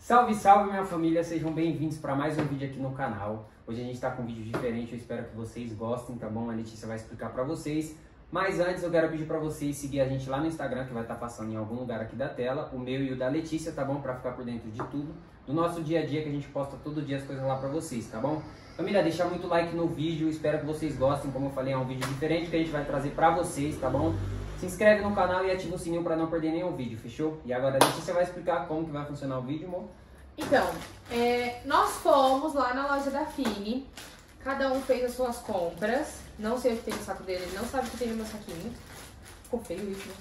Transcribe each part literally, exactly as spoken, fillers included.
Salve, salve minha família, sejam bem-vindos para mais um vídeo aqui no canal. Hoje a gente está com um vídeo diferente, eu espero que vocês gostem, tá bom? A Letícia vai explicar para vocês. Mas antes eu quero pedir para vocês seguir a gente lá no Instagram, que vai estar passando em algum lugar aqui da tela, o meu e o da Letícia, tá bom? Para ficar por dentro de tudo, do nosso dia a dia, que a gente posta todo dia as coisas lá para vocês, tá bom? Família, deixa muito like no vídeo, espero que vocês gostem, como eu falei, é um vídeo diferente que a gente vai trazer para vocês, tá bom? Se inscreve no canal e ativa o sininho para não perder nenhum vídeo, fechou? E agora a Letícia vai explicar como que vai funcionar o vídeo, amor. Então, é, nós fomos lá na loja da Fini, cada um fez as suas compras. Não sei o que tem no saco dele, ele não sabe o que tem no meu saquinho. Ficou feio isso, né?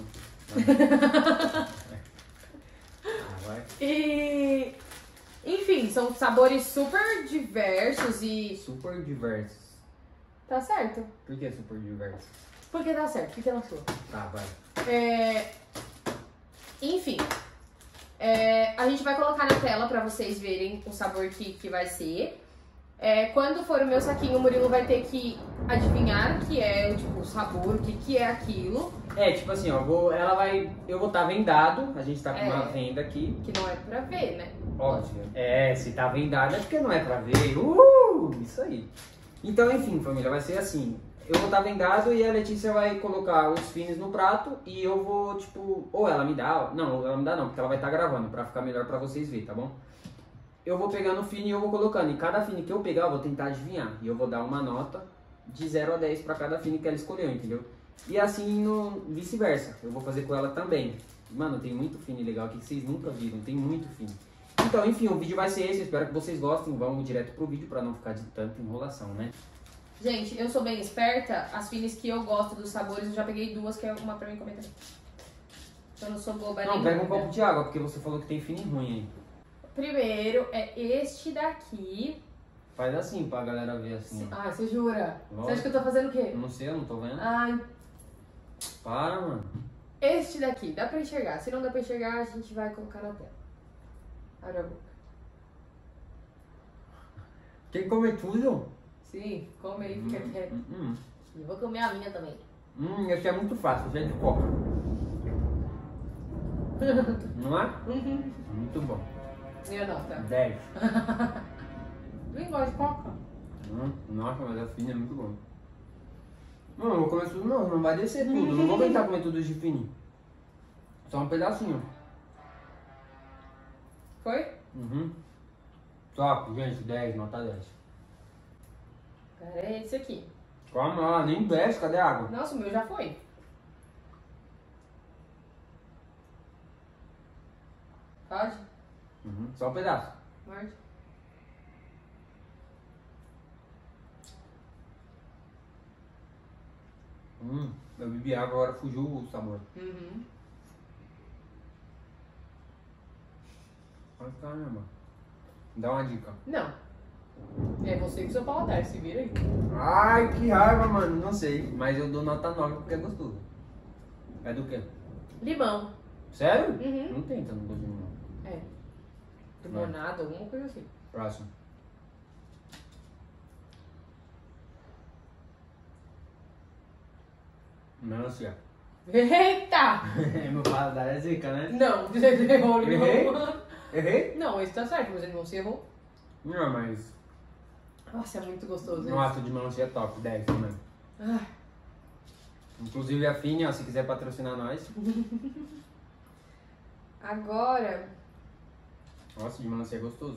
Não. Ah, vai. E, enfim, são sabores super diversos e... Super diversos. Tá certo. Por que super diversos? Porque tá certo, fica na sua. Tá, vai. É, enfim, é, a gente vai colocar na tela pra vocês verem o sabor que, que vai ser. É, quando for o meu saquinho, o Murilo vai ter que adivinhar o que é, tipo, o sabor, o que, que é aquilo. É, tipo assim, ó, vou, ela vai, eu vou estar vendado, a gente tá com É. uma venda aqui. Que não é pra ver, né? Óbvio. É, se tá vendado é porque não é pra ver. Uh, isso aí. Então, enfim, família, vai ser assim. Eu vou estar vendado e a Letícia vai colocar os finis no prato e eu vou, tipo, ou ela me dá, não, ela me dá não, porque ela vai estar gravando pra ficar melhor pra vocês verem, tá bom? Eu vou pegando o fini e eu vou colocando, e cada fini que eu pegar eu vou tentar adivinhar, e eu vou dar uma nota de zero a dez pra cada fini que ela escolheu, entendeu? E assim no vice-versa, eu vou fazer com ela também. Mano, tem muito fini legal aqui que vocês nunca viram, tem muito fini. Então, enfim, o vídeo vai ser esse, eu espero que vocês gostem, vamos direto pro vídeo pra não ficar de tanta enrolação, né? Gente, eu sou bem esperta, as finis que eu gosto dos sabores, eu já peguei duas, que é uma pra mim comer também. Eu não sou boba Não, nenhuma. pega um copo de água, porque você falou que tem fini ruim aí. Primeiro é este daqui. Faz assim pra galera ver assim. ó. Ah, você jura? Lógico. Você acha que eu tô fazendo o quê? Eu não sei, eu não tô vendo. Ai, Para, mano. este daqui, dá pra enxergar. Se não dá pra enxergar, a gente vai colocar na tela. Abre a boca. Quem come tudo? Sim, come aí, fica Hum, quieto. hum, hum. Eu vou comer a minha também. Hum, esse é muito fácil, cheio de coca. Não é? Uhum. Muito bom. E a nota? dez. Nem gosto de coca. Hum, nossa, mas a fina é muito bom. Não, eu vou comer tudo não, não vai descer tudo. Não vou tentar comer tudo de fininho. Só um pedacinho. Foi? Uhum. Top, gente, dez, nota dez. Cara, é esse aqui. Calma lá, nem desce, cadê a água? Nossa, o meu já foi. Pode? Uhum. Só um pedaço. Morde. Hum, eu bebi água, agora fugiu o sabor. Uhum. Ai, caramba. Dá uma dica. Não. É você com seu paladar, se vira aí. Ai, que raiva, mano. Não sei, mas eu dou nota nove porque é gostoso. É do quê? Limão. Sério? Uhum. Não tem tanto gosto de limão. É. Limonada, alguma coisa assim. Próximo. Melancia. Eita! Meu paladar é zica, né? Não, você errou o limão. Errei? Errei? Não, esse tá certo, mas ele não se errou. Não, mas Nossa, é muito gostoso esse. nossa, de melancia é top, dez também. Ah, Inclusive a Fini, ó, se quiser patrocinar nós. agora, Nossa, de melancia é gostoso.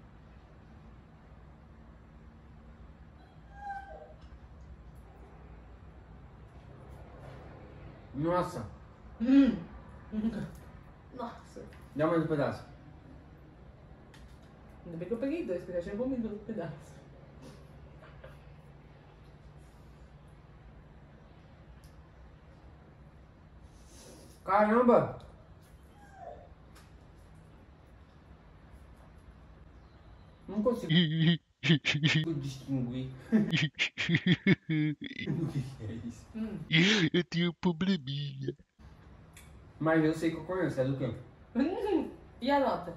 Nossa, hum. Nossa. dá mais um pedaço. Ainda bem que eu peguei dois, porque eu já tinha comido outro pedaço. Caramba! Não consigo distinguir. O que é isso? Hum. Eu tenho um probleminha. Mas eu sei que eu conheço, é do quê? Hum. E a nota?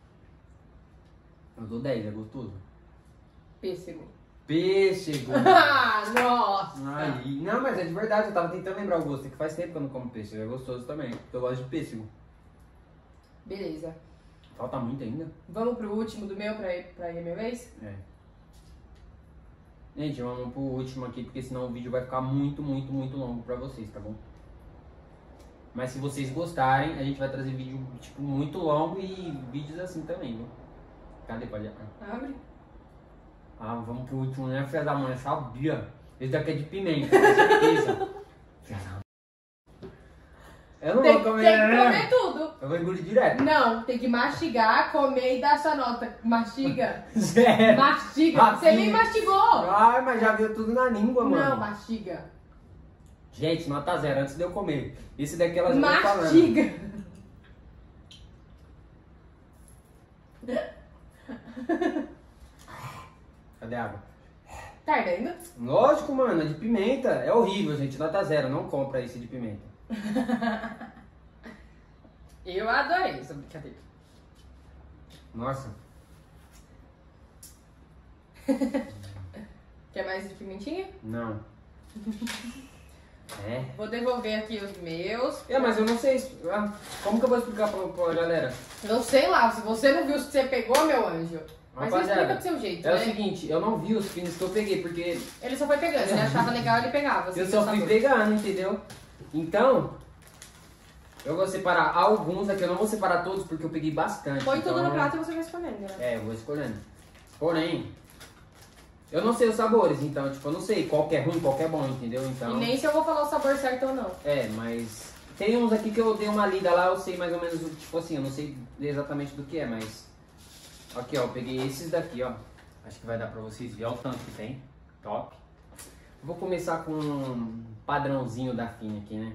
Eu dou dez, é gostoso. Pêssego. Pêssego! Ah, nossa! Aí. Não, mas é de verdade, eu tava tentando lembrar o gosto, é que faz tempo que eu não como pêssego, é gostoso também. Eu gosto de pêssego. Beleza. Falta muito ainda. Vamos pro último do meu pra ir, pra ir minha vez? É. Gente, vamos pro último aqui, porque senão o vídeo vai ficar muito, muito, muito longo pra vocês, tá bom? Mas se vocês gostarem, a gente vai trazer vídeo, tipo, muito longo e vídeos assim também, viu? Cadê? Pode... Ah, Abre. ah, vamos pro último, né? Filha da mãe, sabia? Esse daqui é de pimenta, com certeza. Filha da mãe. Eu não Tem, vou comer, tem que né? comer tudo. Eu vou engolir direto. Não, tem que mastigar, comer e dar sua nota. Mastiga. Zero. Mastiga. Você nem mastigou. Ai, mas já viu tudo na língua, mano. Não, mastiga. Gente, nota zero antes de eu comer. Esse daqui elas vão falando. Mastiga. Cadê a água? Tá ardendo? Lógico, mano, é de pimenta. É horrível, gente. Nota zero. Não compra esse de pimenta. Eu adorei essa brincadeira. Nossa. Quer mais de pimentinha? Não. É. Vou devolver aqui os meus. É, mas eu não sei. ah, Como que eu vou explicar pra, pra galera? Eu sei lá, se você não viu o que você pegou, meu anjo. Mas você Rapaziada, explica do seu jeito, É né? o seguinte, eu não vi os pins que eu peguei, porque Ele só foi pegando, se ele achava legal, ele pegava. eu assim, só o fui sabor. pegando, entendeu? Então, eu vou separar alguns aqui, eu não vou separar todos porque eu peguei bastante. Põe tudo então- no prato e você vai escolhendo, né? É, eu vou escolhendo. Porém, eu não sei os sabores, então, tipo, eu não sei qual que é ruim, qual que é bom, entendeu? Então, E nem se eu vou falar o sabor certo ou não. é, mas tem uns aqui que eu dei uma lida lá, eu sei mais ou menos, tipo assim, eu não sei exatamente do que é, mas... Aqui, ó, eu peguei esses daqui, ó. Acho que vai dar pra vocês verem, olha o tanto que tem. Top. Vou começar com um padrãozinho da Fini aqui, né?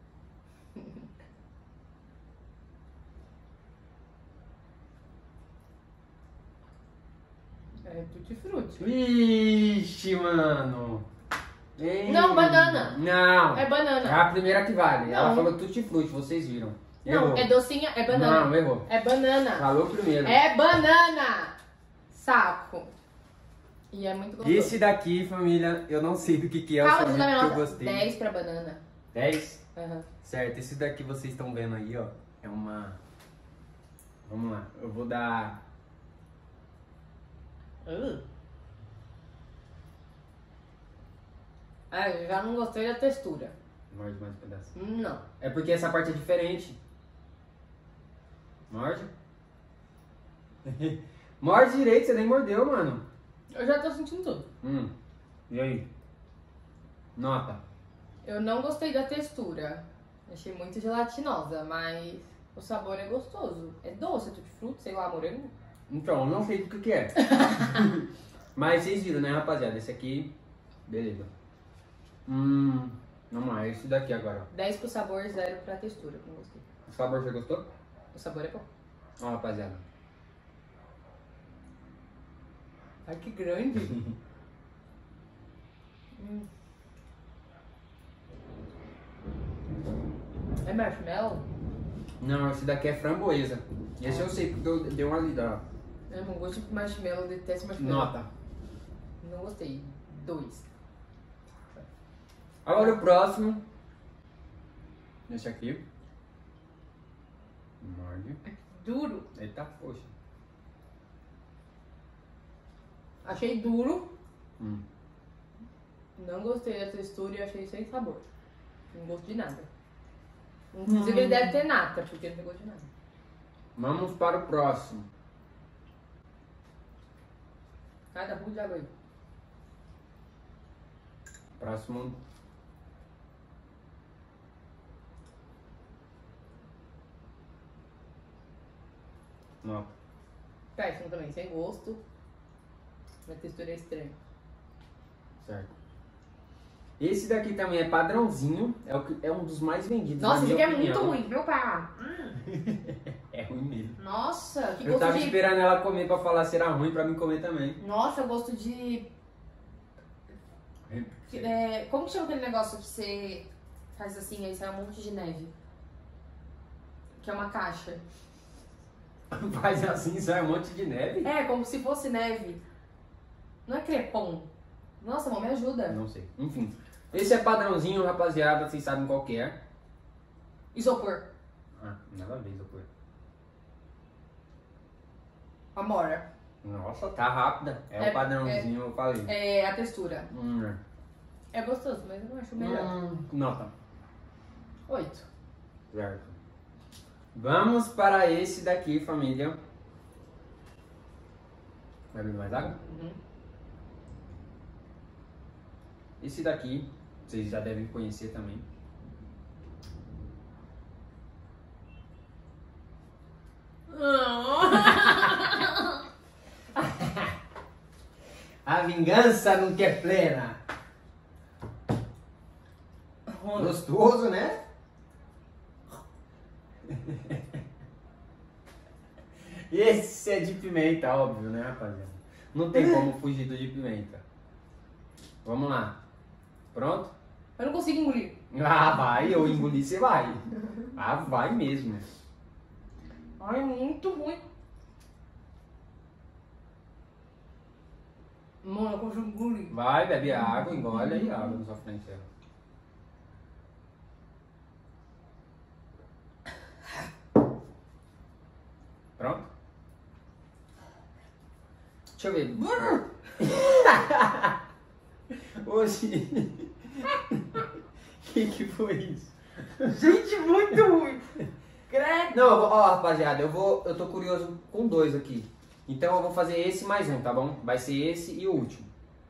É tutti-frutti. Ixi, mano. Ei. Não, banana. Não. É É banana. a primeira que vale. Ela Não. falou tutti-frutti, vocês viram. Não, Errou. é docinha, é banana. Não, errou. É banana. Falou primeiro. É banana. Saco. E é muito gostoso. Esse daqui, família, eu não sei do que que é, eu Calma, só você vi dá que minha eu nota. gostei. dez pra banana. dez? Aham. Certo, esse daqui vocês estão vendo aí, ó. É uma... Vamos lá, eu vou dar... Uh. Ah, eu já não gostei da textura. Morde mais um pedaço. Não. É porque essa parte é diferente. Morde. Morde direito, você nem mordeu, mano. Eu já tô sentindo tudo. Hum. E aí? Nota. Eu não gostei da textura. Achei muito gelatinosa, mas o sabor é gostoso. É doce, tutti-frutti, sei lá, morango. Então, eu não sei do que que é. Mas vocês viram, né, rapaziada? Esse aqui, beleza. Hum, vamos lá, esse daqui agora. dez pro sabor, zero pra textura. Não gostei. O sabor, você gostou? O sabor é bom. Ó, rapaziada. Ai, que grande. Hum. É marshmallow? Não, esse daqui é framboesa. Esse eu sei porque eu dei uma lida, ó. Eu não gosto de marshmallow, detesto marshmallow. Nota. Não gostei. Dois. Agora o próximo. Esse aqui. Morde. Duro. Eita, poxa. Achei duro. Hum. Não gostei da textura e achei sem sabor. Não gosto de nada. Inclusive ele deve ter nata, porque não tem gosto de nada. Vamos para o próximo. Ai, dá pouco de água aí. Próximo. Nota. Péssimo também, sem gosto. A textura é estranha. Certo. Esse daqui também é padrãozinho. É, o que, é um dos mais vendidos. Nossa, na esse minha aqui é muito opinião. ruim, meu pai. É ruim mesmo. Nossa, que Eu gosto tava de... esperando ela comer pra falar se era ruim pra mim comer também. Nossa, eu gosto de... É, como que chama aquele negócio que você faz assim, aí sai um monte de neve? Que é uma caixa. Faz assim, sai um monte de neve? É, como se fosse neve. Não é crepom. Nossa, amor, me ajuda. Não sei. Enfim. Esse é padrãozinho, rapaziada. Vocês sabem qual que é. Isopor. Ah, nada a ver, isopor. Amora. Nossa, tá rápida. É, É, o padrãozinho, eu falei. É a textura. Hum. É gostoso, mas eu não acho melhor. Hum. Nota. Oito. Certo. Vamos para esse daqui, família. Vai beber mais água? Uhum. Esse daqui, vocês já devem conhecer também. A vingança nunca é plena. Gostoso, né? Esse é de pimenta, óbvio, né, rapaziada? Não tem como fugir do de pimenta. Vamos lá. Pronto? Eu não consigo engolir. Ah, vai, eu engoli, você vai. Ah, vai mesmo. Ai, é muito ruim. Mano, eu consigo engolir. Vai, bebe água, engole aí água na sua frente. Pronto? Deixa eu ver. Hoje. O que, que foi isso? Gente, muito ruim. Credo. Não, eu vou- ó, rapaziada, eu vou. Eu tô curioso com dois aqui. Então eu vou fazer esse mais um, tá bom? Vai ser esse e o último.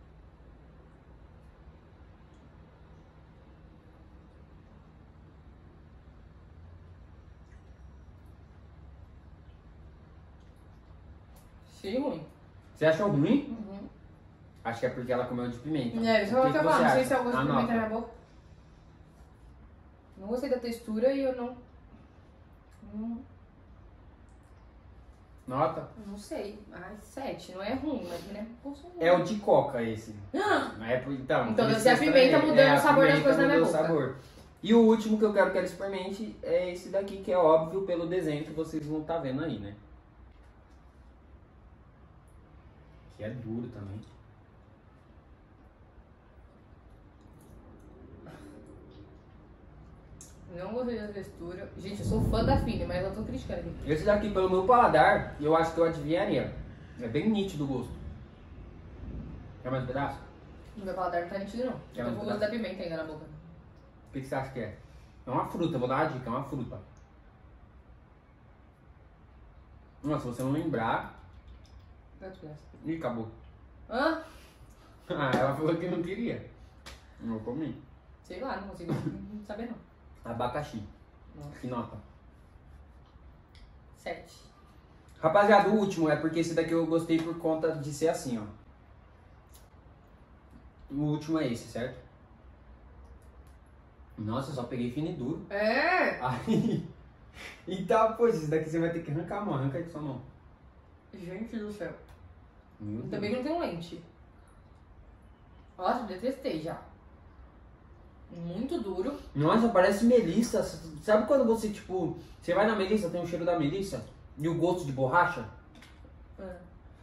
Achei ruim. Você achou ruim? Uhum. Acho que é porque ela comeu de pimenta. É, isso O é o que que eu que falo. você Não sei acha? se é o gosto de Anota. pimenta na minha boca. Não gostei da textura e eu não. Não, Nota? não sei. Ai, sete. Não é ruim, mas não é gosto ruim. É o de coca esse. Não é por- então, Então por deve isso ser a que eu pimenta estranhei. mudando É, o a sabor das pimenta coisas na minha mudou o boca. sabor. E o último que eu quero que ela experimente é esse daqui, que é óbvio pelo desenho que vocês vão estar vendo aí, né? Que é duro também. Não gostei da textura. Gente, eu sou fã da Fini, mas eu tô criticando aqui. Esse daqui, pelo meu paladar, eu acho que eu adivinharia. É bem nítido o gosto. Quer mais um pedaço? No meu paladar não tá nítido, não. Quer Eu tô um com o gosto da pimenta ainda na boca. O que, que você acha que é? É uma fruta, vou dar uma dica, é uma fruta. Nossa, se você não lembrar... Quantos pedaços? Ih, acabou. Hã? Ah, ela falou que não queria. Eu comi. Sei lá, não consigo saber não. Abacaxi. Nossa. Que nota? Sete. Rapaziada, o último é porque esse daqui eu gostei por conta de ser assim, ó. O último é esse, certo? Nossa, eu só peguei fino e duro. É! Aí... Então, pô, esse daqui você vai ter que arrancar a mão. Arranca aí com sua mão. Gente do céu. Meu Deus. Também não tem lente. Nossa, eu detestei já. Muito duro. Nossa, parece melissa. Sabe quando você, tipo... Você vai na melissa, tem o cheiro da melissa? E o gosto de borracha? Ah.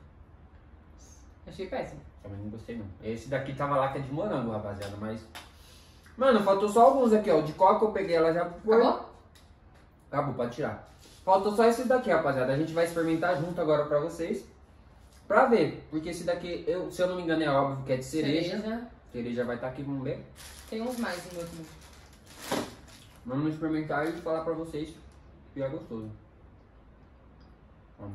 Achei péssimo. Também não gostei, não. Esse daqui tava lá que é de morango, rapaziada, mas... Mano, faltou só alguns aqui, ó. O de coca eu peguei, ela já foi... Acabou? Acabou, pode tirar. Faltou só esses daqui, rapaziada. A gente vai experimentar junto agora pra vocês. Pra ver. Porque esse daqui, eu, se eu não me engano, é óbvio que é de cereja. Cereja. Cereja vai estar aqui, vamos ver. Tem uns mais no último. Vamos experimentar e falar pra vocês que é gostoso. Vamos.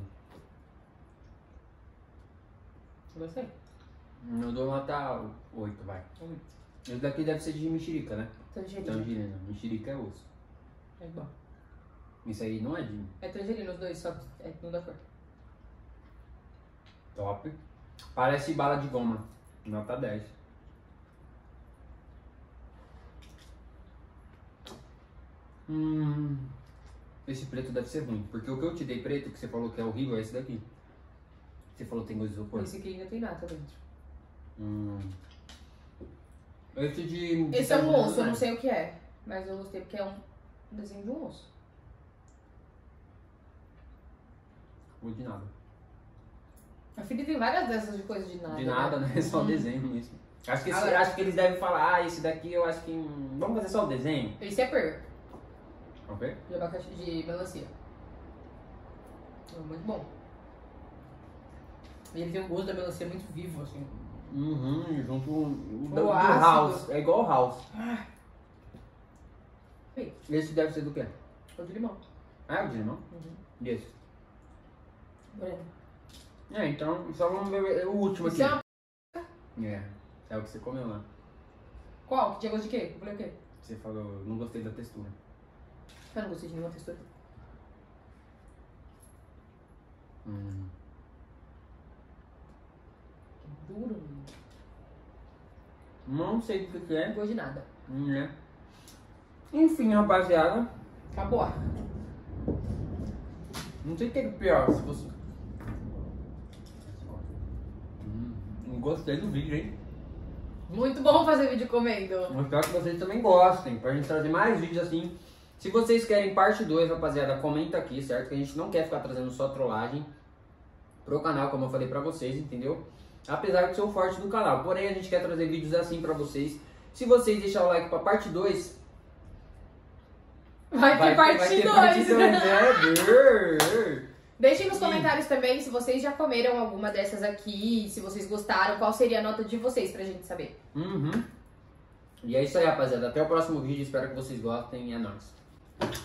Gostei. Eu dou nota oito, vai. Esse daqui deve ser de mexerica, né? Tangerina. Tangerina. Mexerica é osso. É bom. Isso aí não é de É tangerina os dois, só que é não da cor. top. Parece bala de goma. Nota dez. Hum, esse preto deve ser ruim. Porque o que eu te dei preto, que você falou que é horrível, é esse daqui. Você falou que tem gosto de isopor. Esse aqui ainda tem nata dentro. Hum. Esse de. de Esse é um tangerina osso, eu é. não sei o que é. Mas eu gostei porque é um desenho de um osso. Ou de nada. A filha tem várias dessas de coisa de nada. De nada, né? Só Hum. desenho mesmo. Acho que, esse- Agora- acho que eles devem falar, ah, esse daqui eu acho que. hum, Vamos fazer só o desenho? Esse é per, Ok? de abacaxi, de melancia. É muito bom. E ele tem um gosto da melancia muito vivo, assim. Uhum, junto com o do, O do ácido. House. É igual o House. Sim. Esse deve ser do quê? O de limão. Ah, é o de limão? Uhum. E esse? Moreno. É, então só vamos ver o último aqui. Isso é uma... É, é o que você comeu lá. Qual? Que tinha gosto de quê? Eu falei o quê? Você falou, não gostei da textura. Eu não gostei de nenhuma textura. Hum. Duro. Não sei do que que Não é. gosto de nada. Hum, né? Enfim, rapaziada. Acabou. Não sei o que é pior, se você... Hum, não gostei do vídeo, hein? Muito bom fazer vídeo comendo. Eu espero que vocês também gostem, pra gente trazer mais vídeos assim. Se vocês querem parte dois, rapaziada, comenta aqui, certo? Que a gente não quer ficar trazendo só trollagem pro canal, como eu falei pra vocês, entendeu? Apesar de ser o forte do canal. Porém, a gente quer trazer vídeos assim pra vocês. Se vocês deixarem o like pra parte dois... Vai ter parte vai ter parte dois. dois, né? Deixem nos E- comentários também se vocês já comeram alguma dessas aqui, se vocês gostaram, qual seria a nota de vocês pra gente saber. Uhum. E é isso aí, rapaziada. Até o próximo vídeo. Espero que vocês gostem. É nóis.